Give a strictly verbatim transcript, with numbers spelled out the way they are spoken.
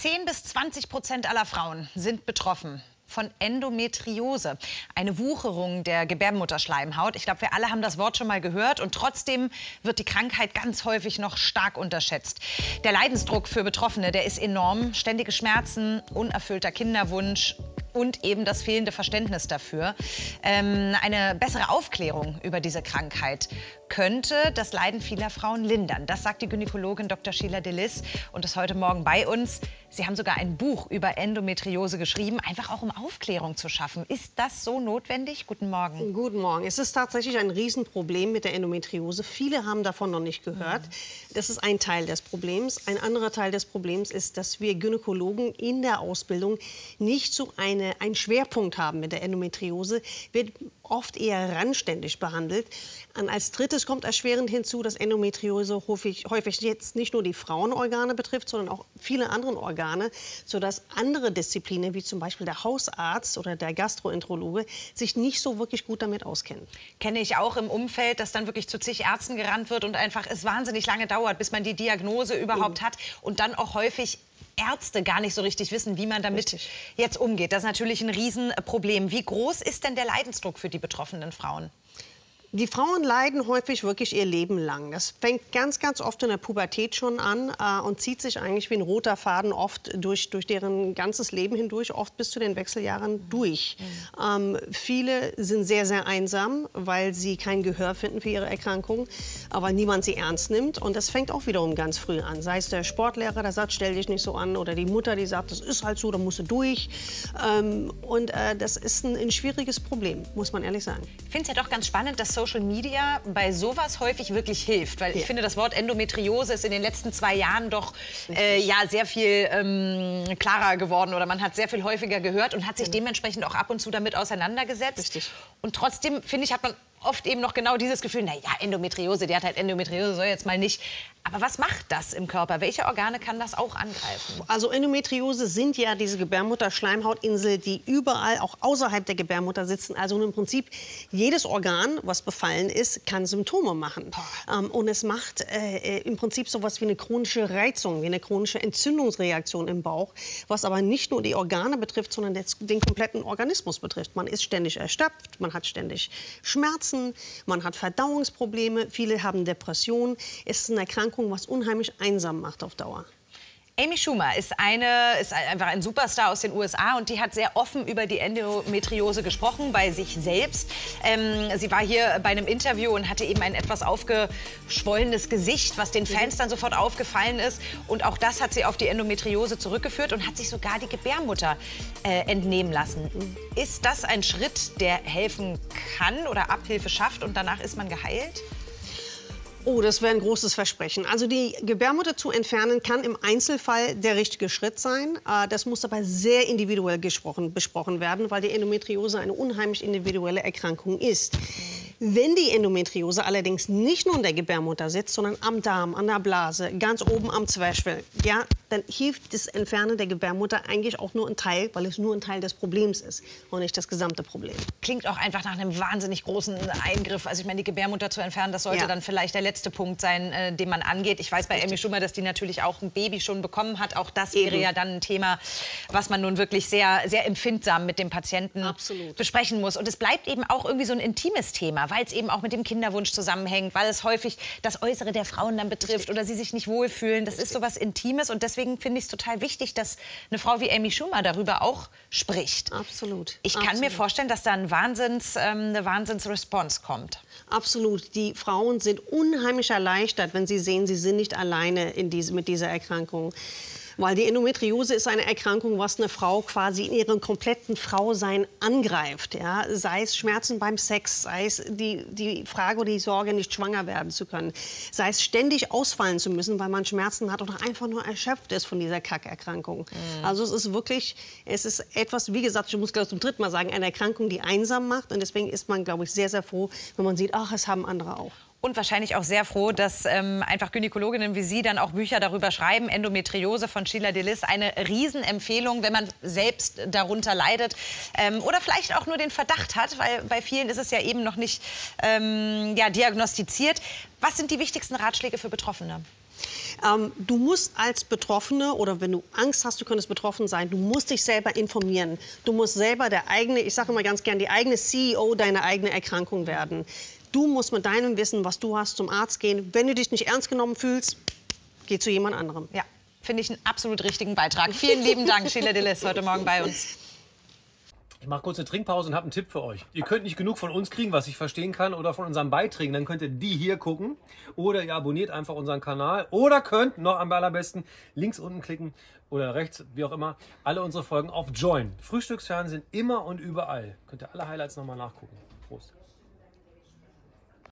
zehn bis zwanzig Prozent aller Frauen sind betroffen von Endometriose, eine Wucherung der Gebärmutterschleimhaut. Ich glaube, wir alle haben das Wort schon mal gehört und trotzdem wird die Krankheit ganz häufig noch stark unterschätzt. Der Leidensdruck für Betroffene, der ist enorm. Ständige Schmerzen, unerfüllter Kinderwunsch und eben das fehlende Verständnis dafür. Ähm, eine bessere Aufklärung über diese Krankheit könnte das Leiden vieler Frauen lindern. Das sagt die Gynäkologin Doktor Sheila Delis und ist heute Morgen bei uns. Sie haben sogar ein Buch über Endometriose geschrieben, einfach auch um Aufklärung zu schaffen. Ist das so notwendig? Guten Morgen. Guten Morgen. Es ist tatsächlich ein Riesenproblem mit der Endometriose. Viele haben davon noch nicht gehört. Das ist ein Teil des Problems. Ein anderer Teil des Problems ist, dass wir Gynäkologen in der Ausbildung nicht so eine, einen Schwerpunkt haben mit der Endometriose. Wird oft eher randständig behandelt. Und als drittes kommt erschwerend hinzu, dass Endometriose häufig, häufig jetzt nicht nur die Frauenorgane betrifft, sondern auch viele andere Organe, sodass andere Disziplinen, wie zum Beispiel der Hausarzt oder der Gastroenterologe, sich nicht so wirklich gut damit auskennen. Kenne ich auch im Umfeld, dass dann wirklich zu zig Ärzten gerannt wird und einfach es wahnsinnig lange dauert, bis man die Diagnose überhaupt hat und dann auch häufig Ärzte gar nicht so richtig wissen, wie man damit Richtig. jetzt umgeht. Das ist natürlich ein Riesenproblem. Wie groß ist denn der Leidensdruck für die betroffenen Frauen? Die Frauen leiden häufig wirklich ihr Leben lang. Das fängt ganz, ganz oft in der Pubertät schon an äh, und zieht sich eigentlich wie ein roter Faden oft durch, durch deren ganzes Leben hindurch, oft bis zu den Wechseljahren durch. Mhm. Ähm, viele sind sehr, sehr einsam, weil sie kein Gehör finden für ihre Erkrankung, weil niemand sie ernst nimmt. Und das fängt auch wiederum ganz früh an. Sei es der Sportlehrer, der sagt, stell dich nicht so an, oder die Mutter, die sagt, das ist halt so, da musst du durch. Ähm, und äh, das ist ein, ein schwieriges Problem, muss man ehrlich sagen. Ich finde es ja doch ganz spannend, dass Social Media bei sowas häufig wirklich hilft. Weil ich ja. finde, das Wort Endometriose ist in den letzten zwei Jahren doch äh, ja, sehr viel ähm, klarer geworden. Oder man hat sehr viel häufiger gehört und hat sich genau. dementsprechend auch ab und zu damit auseinandergesetzt. Richtig. Und trotzdem, finde ich, hat man oft eben noch genau dieses Gefühl, na ja, Endometriose, die hat halt Endometriose, soll jetzt mal nicht. Aber was macht das im Körper? Welche Organe kann das auch angreifen? Also Endometriose sind ja diese Gebärmutter-Schleimhautinsel, die überall, auch außerhalb der Gebärmutter sitzen. Also im Prinzip jedes Organ, was befallen ist, kann Symptome machen. Ähm, und es macht äh, im Prinzip so etwas wie eine chronische Reizung, wie eine chronische Entzündungsreaktion im Bauch, was aber nicht nur die Organe betrifft, sondern des, den kompletten Organismus betrifft. Man ist ständig erschöpft, man hat ständig Schmerzen, man hat Verdauungsprobleme, viele haben Depressionen. Es ist eine Erkrankung, was unheimlich einsam macht auf Dauer. Amy Schumer ist, eine, ist einfach ein Superstar aus den U S A und die hat sehr offen über die Endometriose gesprochen, bei sich selbst. Ähm, sie war hier bei einem Interview und hatte eben ein etwas aufgeschwollenes Gesicht, was den Fans dann sofort aufgefallen ist. Und auch das hat sie auf die Endometriose zurückgeführt und hat sich sogar die Gebärmutter äh, entnehmen lassen. Ist das ein Schritt, der helfen kann oder Abhilfe schafft und danach ist man geheilt? Oh, das wäre ein großes Versprechen. Also die Gebärmutter zu entfernen kann im Einzelfall der richtige Schritt sein. Das muss aber sehr individuell gesprochen, besprochen werden, weil die Endometriose eine unheimlich individuelle Erkrankung ist. Wenn die Endometriose allerdings nicht nur in der Gebärmutter sitzt, sondern am Darm, an der Blase, ganz oben am Zwerchfell, ja, dann hilft das Entfernen der Gebärmutter eigentlich auch nur ein Teil, weil es nur ein Teil des Problems ist und nicht das gesamte Problem. Klingt auch einfach nach einem wahnsinnig großen Eingriff. Also ich meine, die Gebärmutter zu entfernen, das sollte ja. dann vielleicht der letzte Punkt sein, äh, den man angeht. Ich weiß bei Amy Schumer, dass die natürlich auch ein Baby schon bekommen hat. Auch das Eben. wäre ja dann ein Thema, was man nun wirklich sehr, sehr empfindsam mit dem Patienten Absolut. besprechen muss. Und es bleibt eben auch irgendwie so ein intimes Thema, weil es eben auch mit dem Kinderwunsch zusammenhängt, weil es häufig das Äußere der Frauen dann betrifft Richtig. oder sie sich nicht wohlfühlen. Das Richtig. ist so was Intimes und deswegen finde ich es total wichtig, dass eine Frau wie Amy Schumer darüber auch spricht. Absolut. Ich kann Absolut. mir vorstellen, dass da ein Wahnsinns, ähm, eine Wahnsinnsresponse kommt. Absolut. Die Frauen sind unheimlich erleichtert, wenn sie sehen, sie sind nicht alleine in diese, mit dieser Erkrankung. Weil die Endometriose ist eine Erkrankung, was eine Frau quasi in ihrem kompletten Frausein angreift. Ja? Sei es Schmerzen beim Sex, sei es die, die Frage oder die Sorge, nicht schwanger werden zu können. Sei es ständig ausfallen zu müssen, weil man Schmerzen hat oder einfach nur erschöpft ist von dieser Kackerkrankung. Mhm. Also es ist wirklich, es ist etwas, wie gesagt, ich muss gleich zum dritten Mal sagen, eine Erkrankung, die einsam macht. Und deswegen ist man, glaube ich, sehr, sehr froh, wenn man sieht, ach, es haben andere auch. Und wahrscheinlich auch sehr froh, dass ähm, einfach Gynäkologinnen wie Sie dann auch Bücher darüber schreiben. Endometriose von Sheila Delis, eine Riesenempfehlung, wenn man selbst darunter leidet ähm, oder vielleicht auch nur den Verdacht hat, weil bei vielen ist es ja eben noch nicht ähm, ja, diagnostiziert. Was sind die wichtigsten Ratschläge für Betroffene? Ähm, du musst als Betroffene oder wenn du Angst hast, du könntest betroffen sein, du musst dich selber informieren. Du musst selber der eigene, ich sage immer ganz gern, die eigene C E O deiner eigenen Erkrankung werden. Du musst mit deinem Wissen, was du hast, zum Arzt gehen. Wenn du dich nicht ernst genommen fühlst, geh zu jemand anderem. Ja, finde ich einen absolut richtigen Beitrag. Vielen lieben Dank, Sheila Dillis, heute Morgen bei uns. Ich mache kurz eine Trinkpause und habe einen Tipp für euch. Ihr könnt nicht genug von uns kriegen, was ich verstehen kann, oder von unseren Beiträgen. Dann könnt ihr die hier gucken. Oder ihr abonniert einfach unseren Kanal. Oder könnt, noch am allerbesten, links unten klicken oder rechts, wie auch immer, alle unsere Folgen auf Join. Frühstücksfernsehen immer und überall. Könnt ihr alle Highlights nochmal nachgucken. Prost.